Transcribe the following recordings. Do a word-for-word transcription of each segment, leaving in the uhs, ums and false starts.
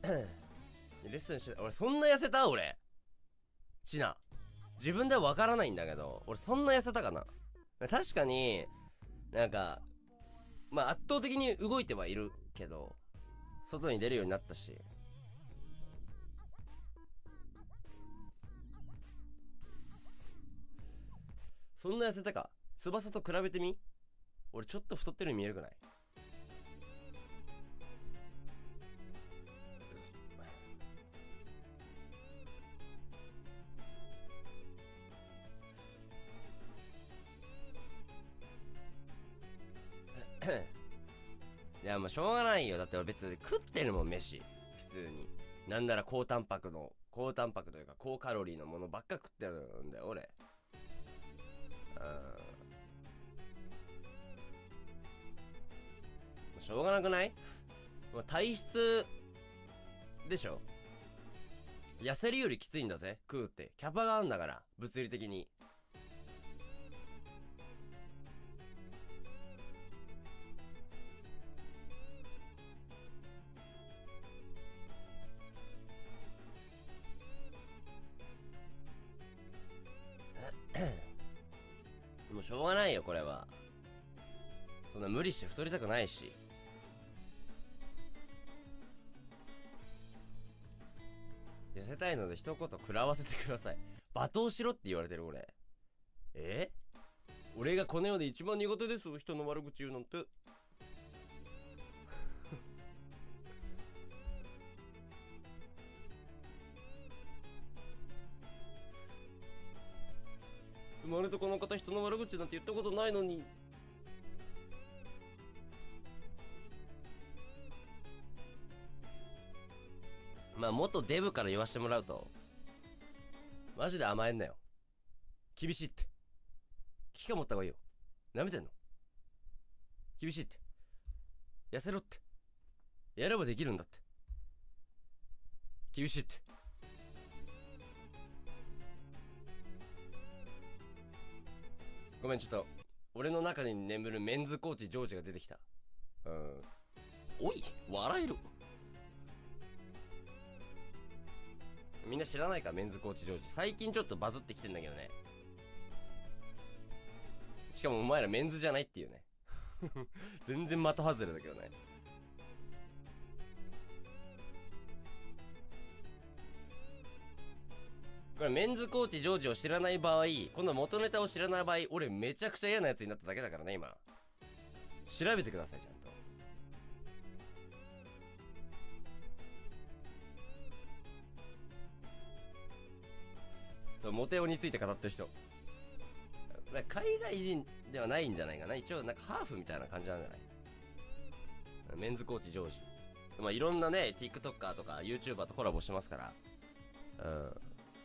レッスンして、俺そんな痩せた俺。ちな。自分ではわからないんだけど、俺そんな痩せたかな。確かに、なんか、まあ圧倒的に動いてはいるけど、外に出るようになったし。そんな痩せたか。翼と比べてみ。俺ちょっと太ってるように見えるくない？いやもうしょうがないよ。だって俺別に食ってるもん飯。普通に。なんなら高タンパクの、高タンパクというか高カロリーのものばっか食ってるんだよ俺。うん。しょうがなくない？体質でしょ。痩せるよりきついんだぜ食うって。キャパがあんだから物理的に。もうしょうがないよこれは。そんな無理して太りたくないし。痩せたいので一言食らわせてください。罵倒しろって言われてる俺。え？俺がこの世で一番苦手です人の悪口言うなんて。生まれてこの方人の悪口なんて言ったことないのに。まあ元デブから言わしてもらうと、マジで甘えんなよ。厳しいって。危機感持った方がいいよ。なめてんの？厳しいって。痩せろって。やればできるんだって。厳しいって。ごめん、ちょっと俺の中に眠るメンズコーチジョージが出てきた。うん。おい笑える。みんな知らないかメンズコーチジョージ。最近ちょっとバズってきてんだけどね。しかもお前らメンズじゃないっていうね。全然的外れだけどね。これメンズコーチジョージを知らない場合、この元ネタを知らない場合、俺めちゃくちゃ嫌なやつになっただけだからね今。調べてくださいちゃんと。そう、モテ男について語ってる人。海外人ではないんじゃないかな。一応なんかハーフみたいな感じなんじゃない？メンズコーチジョージ。まあいろんなね TikToker とか YouTuber とコラボしてますから。うん。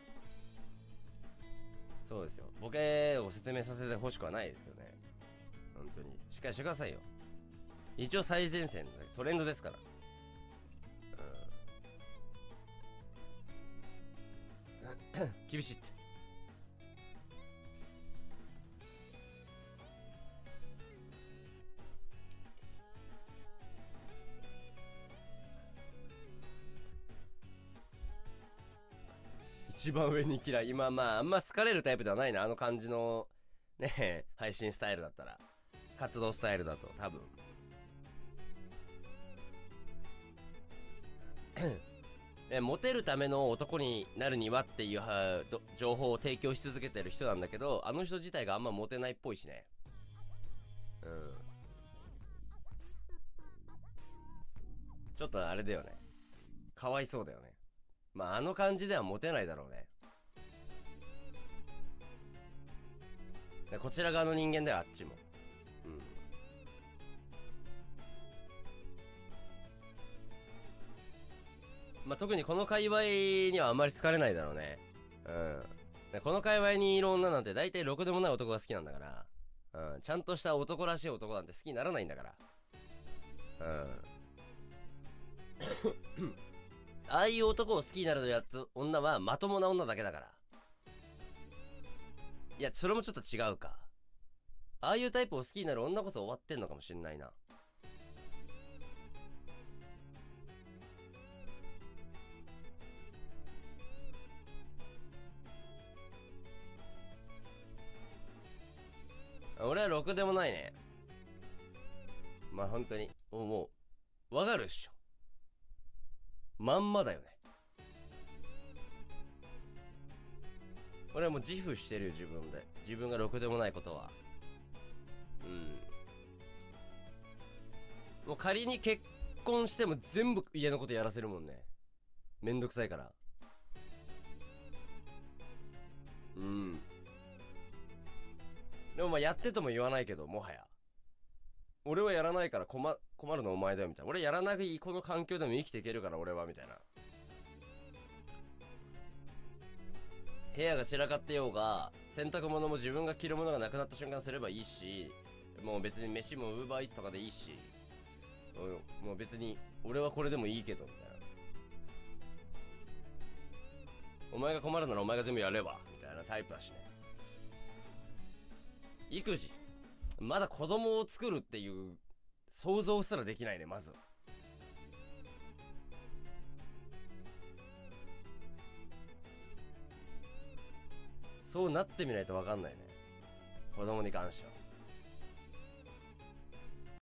そうですよ。ボケを説明させてほしくはないですけどね。本当にしっかりしてくださいよ。一応最前線でトレンドですから。うん。厳しいって。一番上に嫌い。今まああんま好かれるタイプではないな、あの感じのね配信スタイルだったら。活動スタイルだと多分。えモテるための男になるにはっていうは情報を提供し続けてる人なんだけど、あの人自体があんまモテないっぽいしね。うん。ちょっとあれだよね。かわいそうだよね。まああの感じではモテないだろうね。こちら側の人間だよあっちも。うん。まあ特にこの界隈にはあんまり好かれないだろうね。うん。この界隈にいる女なんて大体ろくでもない男が好きなんだから、うん、ちゃんとした男らしい男なんて好きにならないんだから。うん。ああいう男を好きになるやつ女はまともな女だけだから。いやそれもちょっと違うか。ああいうタイプを好きになる女こそ終わってんのかもしんないな。 はろくでもないね。まあ本当にもうわかるっしょ。まんまだよね。俺はもう自負してるよ、自分で。自分がろくでもないことは。うん。もう仮に結婚しても全部家のことやらせるもんね。めんどくさいから。うん。でもまあやってとも言わないけど、もはや俺はやらないから困困るのお前だよみたいな。俺やらないこの環境でも生きていけるから俺はみたいな。部屋が散らかってようが洗濯物も自分が着るものがなくなった瞬間すればいいし、もう別に飯もウーバーイーツとかでいいし、もう別に俺はこれでもいいけどみたいな。お前が困るならお前が全部やればみたいなタイプだしね。育児まだ子供を作るっていう想像すらできないね。まずそうなってみないと分かんないね、子供に関しては。